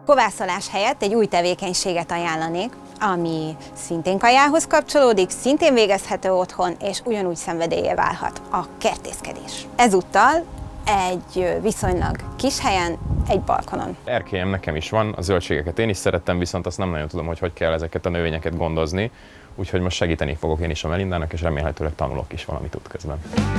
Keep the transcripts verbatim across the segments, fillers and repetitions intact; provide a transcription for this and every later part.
kovászolás helyett egy új tevékenységet ajánlanék, ami szintén kajához kapcsolódik, szintén végezhető otthon, és ugyanúgy szenvedéllyé válhat: a kertészkedés. Ezúttal egy viszonylag kis helyen, egy balkonon. Erkélyem nekem is van, a zöldségeket én is szerettem, viszont azt nem nagyon tudom, hogy hogy kell ezeket a növényeket gondozni, úgyhogy most segíteni fogok én is a Melindának, és remélhetőleg tanulok is valamit útközben.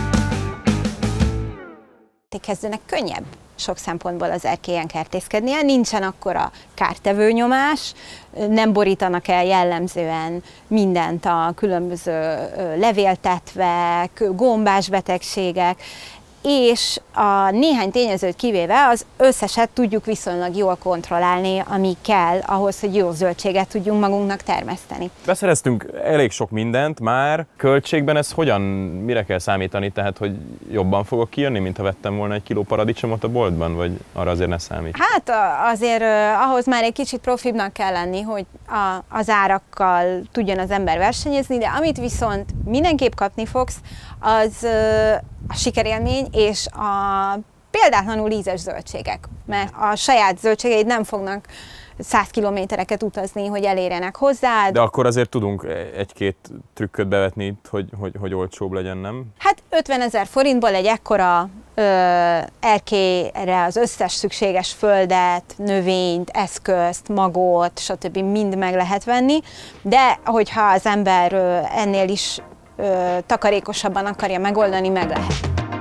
Kezdőnek könnyebb sok szempontból az erkélyen kertészkednie, nincsen akkora kártevő nyomás, nem borítanak el jellemzően mindent a különböző levéltetvek, gombás betegségek, és a néhány tényezőt kivéve az összeset tudjuk viszonylag jól kontrollálni, ami kell ahhoz, hogy jó zöldséget tudjunk magunknak termeszteni. Beszereztünk elég sok mindent már. Költségben ez hogyan, mire kell számítani? Tehát, hogy jobban fogok kijönni, mint ha vettem volna egy kiló paradicsomot a boltban, vagy arra azért ne számít? Hát azért ahhoz már egy kicsit profibbnak kell lenni, hogy a, az árakkal tudjon az ember versenyezni, de amit viszont mindenképp kapni fogsz, az a sikerélmény és a példátlanul ízes zöldségek, mert a saját zöldségeid nem fognak száz kilométereket utazni, hogy elérjenek hozzád. De akkor azért tudunk egy-két trükköt bevetni itt, hogy, hogy, hogy olcsóbb legyen, nem? Hát ötvenezer forintból egy ekkora ö, erkélyre az összes szükséges földet, növényt, eszközt, magot, stb. Mind meg lehet venni, de hogyha az ember ö, ennél is ö, takarékosabban akarja megoldani, meg lehet.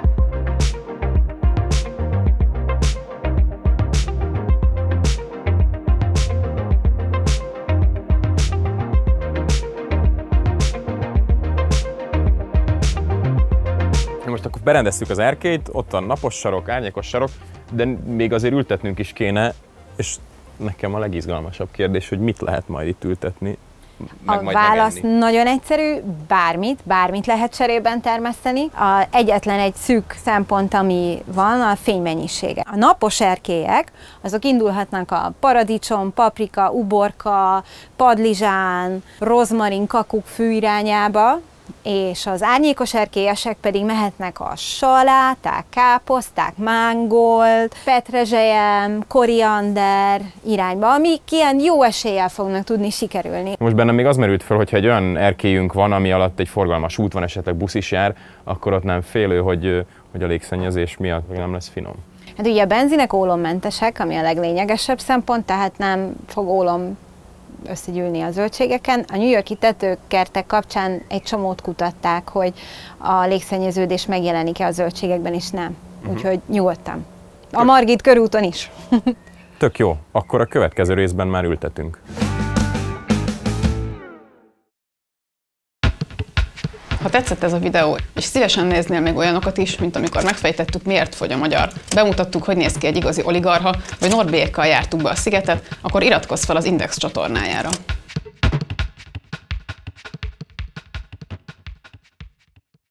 Most akkor berendeztük az erkélyt, ott van napos sarok, árnyékos sarok, de még azért ültetnünk is kéne, és nekem a legizgalmasabb kérdés, hogy mit lehet majd itt ültetni, meg a majd válasz megenni. nagyon egyszerű, bármit, bármit lehet cserében termeszteni. A egyetlen egy szűk szempont, ami van, a fénymennyisége. A napos erkélyek, azok indulhatnak a paradicsom, paprika, uborka, padlizsán, rozmarin, kakukkfű irányába, és az árnyékos erkélyesek pedig mehetnek a saláták, káposzták, mángold, petrezselyem, koriander irányba, amik ilyen jó eséllyel fognak tudni sikerülni. Most bennem még az merült fel, hogyha egy olyan erkélyünk van, ami alatt egy forgalmas út van, esetleg busz is jár, akkor ott nem félő, hogy, hogy a légszennyezés miatt meg nem lesz finom. Hát ugye a benzinek ólommentesek, ami a leglényegesebb szempont, tehát nem fog ólom összegyűlni a zöldségeken. A New York-i tetőkertek kapcsán egy csomót kutatták, hogy a légszennyeződés megjelenik-e a zöldségekben, és nem. Uh-huh. Úgyhogy nyugodtan. A Margit körúton is. Tök jó, akkor a következő részben már ültetünk. Ha tetszett ez a videó, és szívesen néznél még olyanokat is, mint amikor megfejtettük, miért fogy a magyar, bemutattuk, hogy néz ki egy igazi oligarcha, vagy Norbiékkal jártuk be a szigetet, akkor iratkozz fel az Index csatornájára.